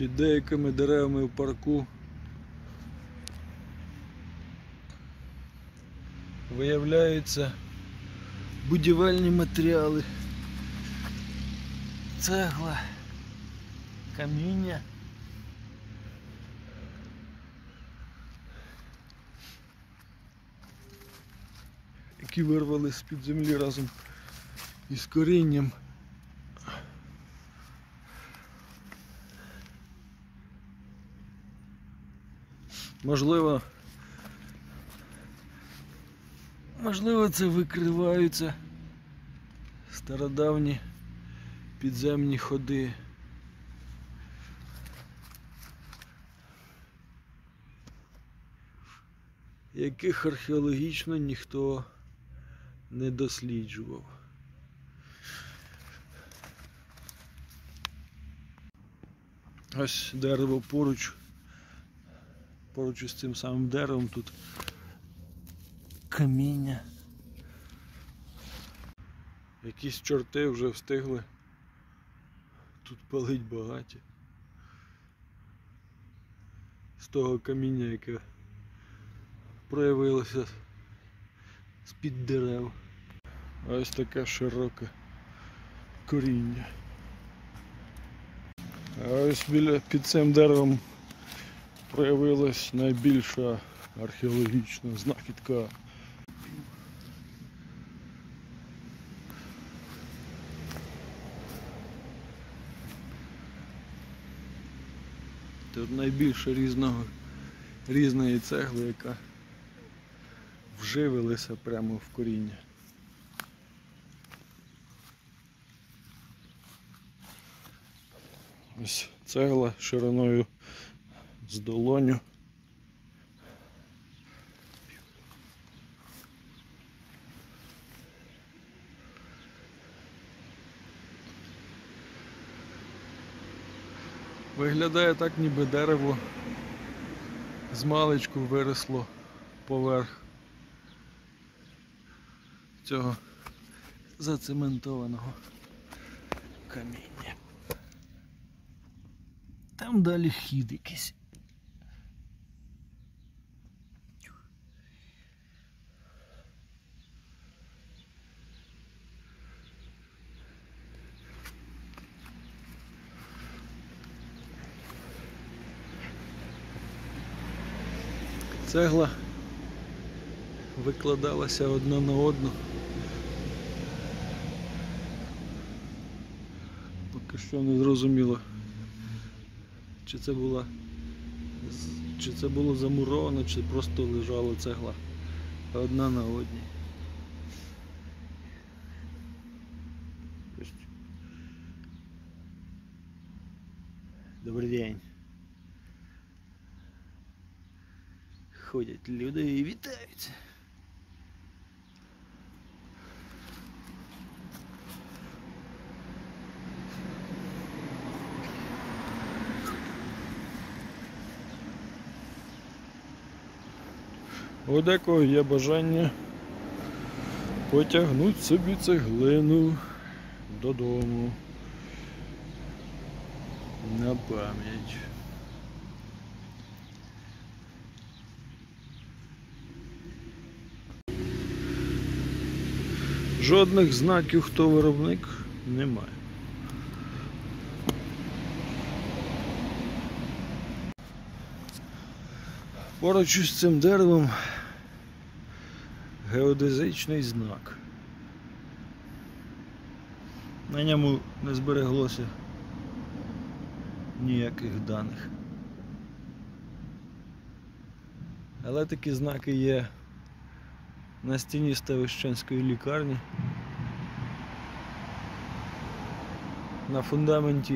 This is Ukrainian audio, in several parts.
Під деякими деревами в парку виявляються будівельні матеріали. Цегла, каміння. Які вирвали з-під землі разом із корінням. Можливо, це викриваються стародавні підземні ходи. Яких археологічно ніхто не досліджував. Ось дерево поруч із цим самим деревом тут каміння. Якісь чорти вже встигли тут палить багаті. З того каміння, яке проявилося з-під дерев. Ось таке широке коріння. А ось під цим деревом проявилась найбільша археологічна знахідка. Тут найбільше різної цегли, яка вживилася прямо в коріння. Ось цегла шириною з долоню. Виглядає так, ніби дерево змалечку виросло поверх цього зацементованого каміння. Там далі хід якийсь. Цегла викладалася одна на одну. Поки що не зрозуміло, чи це було замуровано, чи просто лежала цегла одна на одній. Добрий день. Ходять люди і вітаються. У декого є бажання потягнути собі цеглину додому на пам'ять. Жодних знаків, хто виробник, немає. Поруч із цим деревом геодезичний знак. На ньому не збереглося ніяких даних. Але такі знаки є на стіні Ставищенської лікарні, на фундаменті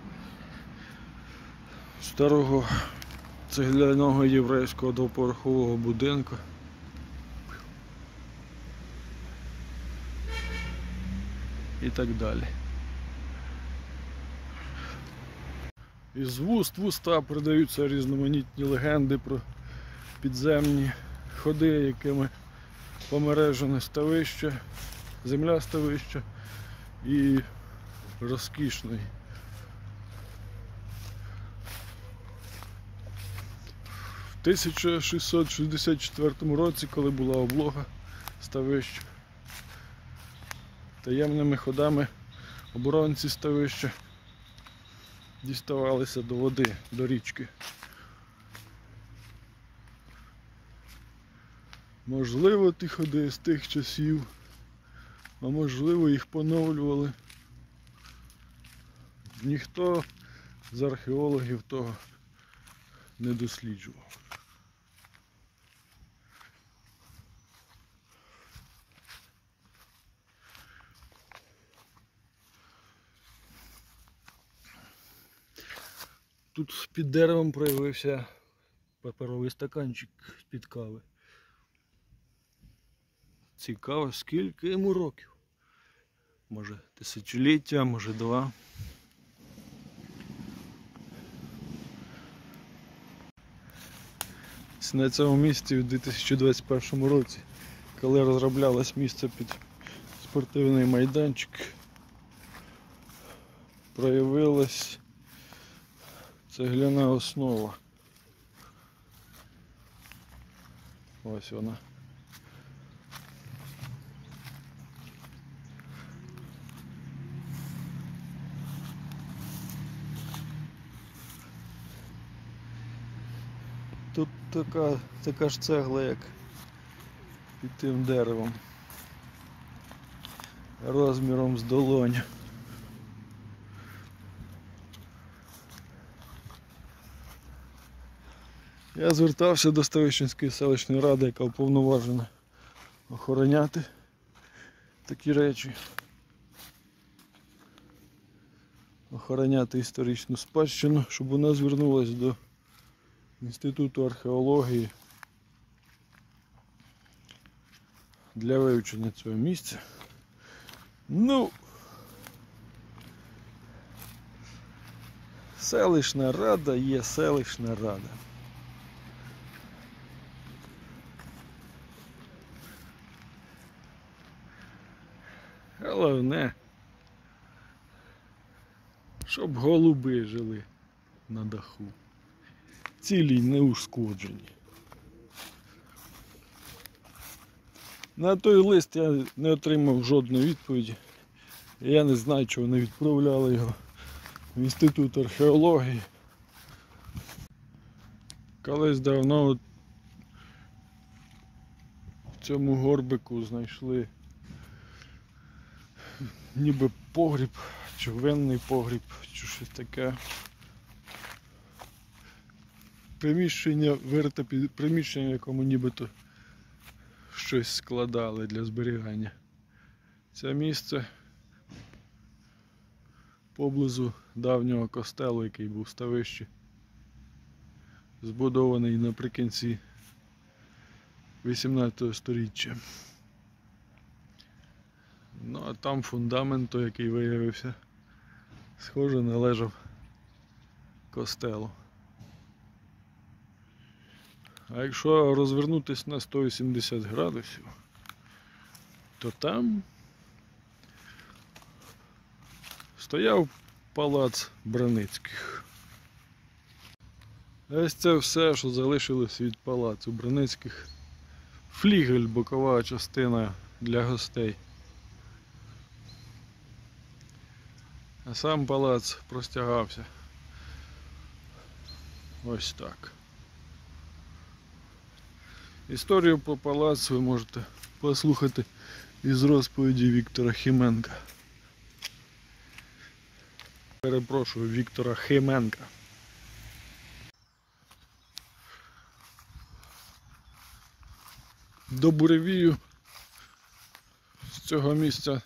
старого цегляного єврейського двоповерхового будинку. І так далі. Із вуст в уста передаються різноманітні легенди про підземні ходи, якими помережене ставище, земля ставища і розкішний 1664 році, коли була облога ставища, таємними ходами оборонці ставища діставалися до води, до річки. Можливо, ті ходи з тих часів, а можливо, їх поновлювали. Ніхто з археологів того не досліджував. Тут під деревом проявився паперовий стаканчик під кави. Цікаво, скільки йому років. Може тисячоліття, може 2. На цьому місці у 2021 році, коли розроблялось місце під спортивний майданчик, проявилась цегляна основа. Ось вона. Тут така ж цегла, як під тим деревом, розміром з долоню. Я звертався до Ставищенської селищної ради, яка уповноважена охороняти такі речі, охороняти історичну спадщину, щоб вона звернулася до Інституту археології для вивчення цього місця. Ну, селищна рада є селищна рада. Головне, щоб голуби жили на даху. Цілі й неушкоджені. На той лист я не отримав жодної відповіді. Я не знаю, чого не відправляли його в Інститут археології. Колись давно в цьому горбику знайшли ніби погріб, чи винний погріб, чи щось таке. Приміщення, вирите приміщення, в якому нібито щось складали для зберігання. Це місце поблизу давнього костелу, який був в Ставищі, збудований наприкінці 18 століття. Ну а там фундамент, який виявився, схоже, належав костелу. А якщо розвернутися на 180 градусів, то там стояв палац Браницьких. Ось це все, що залишилось від палацу Браницьких. Флігель, бокова частина для гостей. А сам палац простягався ось так. Історію про палац ви можете послухати із розповіді Віктора Хименка. Перепрошую, Віктора Хименка. До буревію з цього місця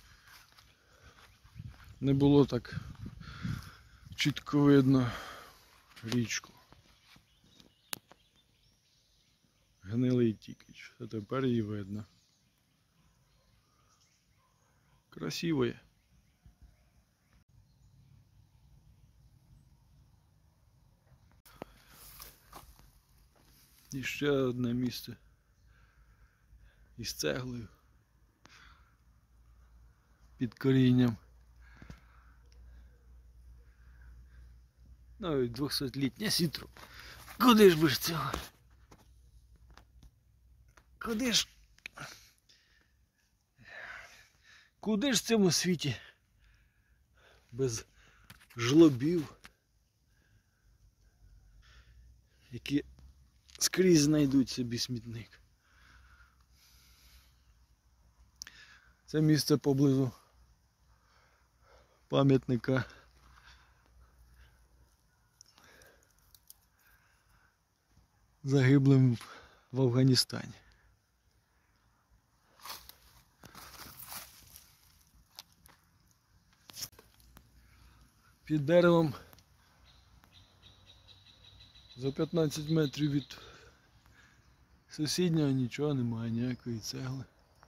не було так чітко видно річку. Гнилий Тікич, а тепер її видно. Красиво є. І ще одне місце із цеглою під корінням. Навіть 200-літня сітро. Куди ж би ж цього? Куди ж в цьому світі без жлобів, які скрізь знайдуть собі смітник? Це місце поблизу пам'ятника загиблим в Афганістані. Під деревом за 15 метрів від сусіднього нічого немає, ніякої цегли.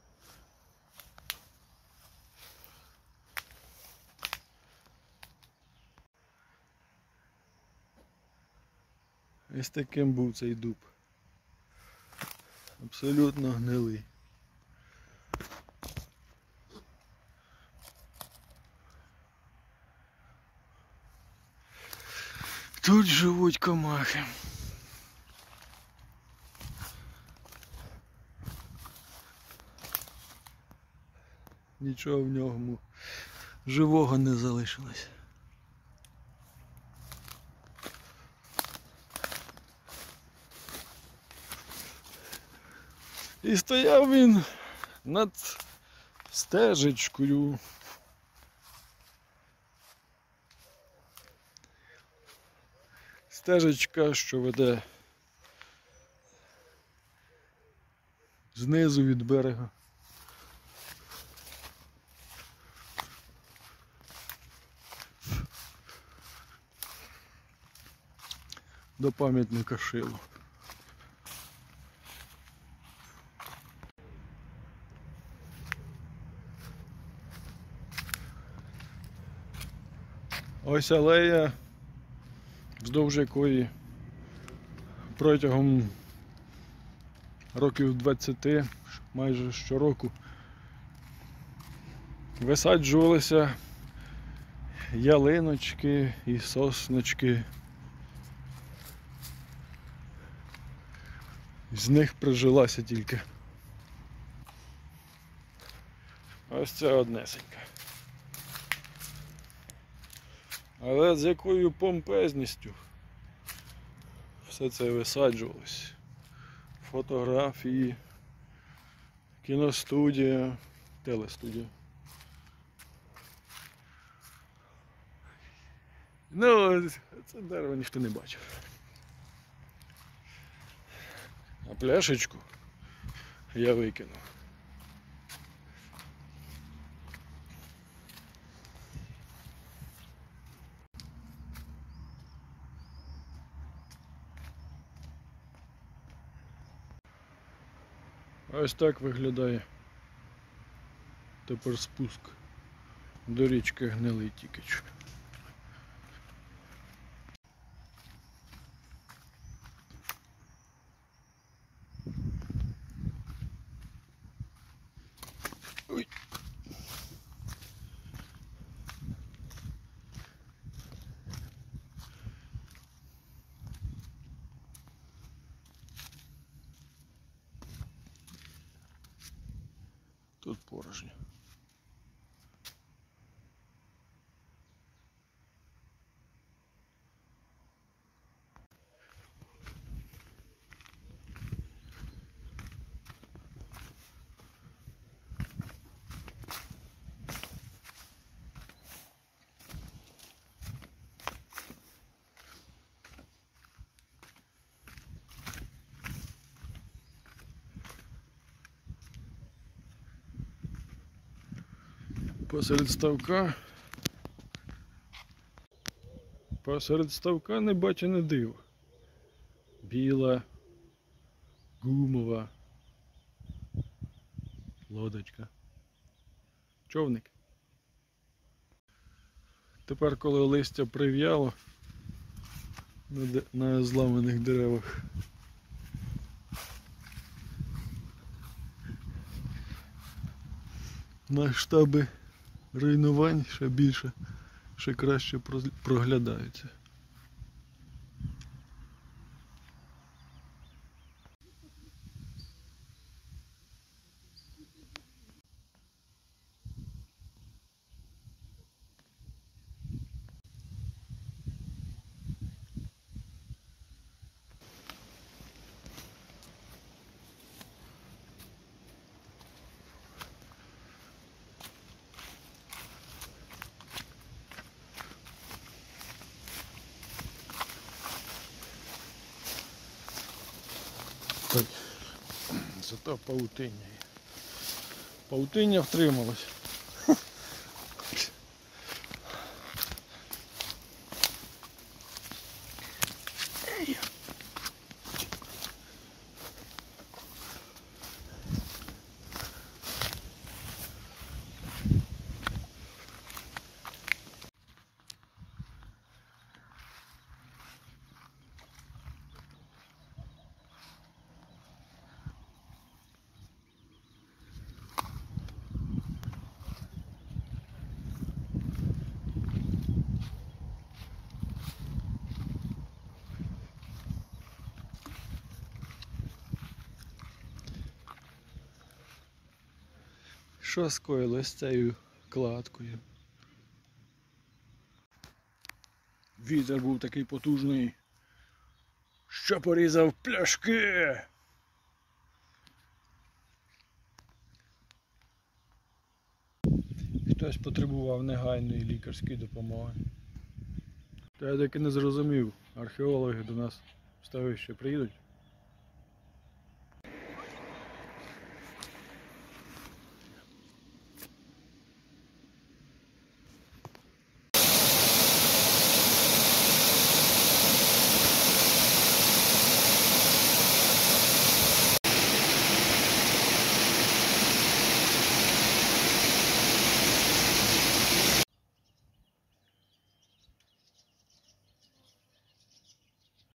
Ось таким був цей дуб. Абсолютно гнилий. Тут живуть комахи. Нічого в ньому живого не залишилось. І стояв він над стежечкою. Стежечка, що веде знизу від берега. До пам'ятника Шилу. Ось алея, вздовж якої протягом років 20, майже щороку, висаджувалися ялиночки і сосночки. З них прижилася тільки ось ця однесенька. Але з якою помпезністю все це висаджувалось. Фотографії, кіностудія, телестудія. Ну, це дерево ніхто не бачив. А пляшечку я викинув. Ось так виглядає тепер спуск до річки Гнилий Тікич. Ой. Тут порожньо. Посеред ставка небачене диво. Біла, гумова лодочка. Човник. Тепер, коли листя прив'яло на зламаних деревах, масштаби руйнувань ще більше, ще краще проглядаються. втікати. Зато паутиння є. Паутиння втрималась. Що скоїлось з цією кладкою? Вітер був такий потужний, що порізав пляшки. Хтось потребував негайної лікарської допомоги. Та я таки не зрозумів, археологи до нас в ставище приїдуть?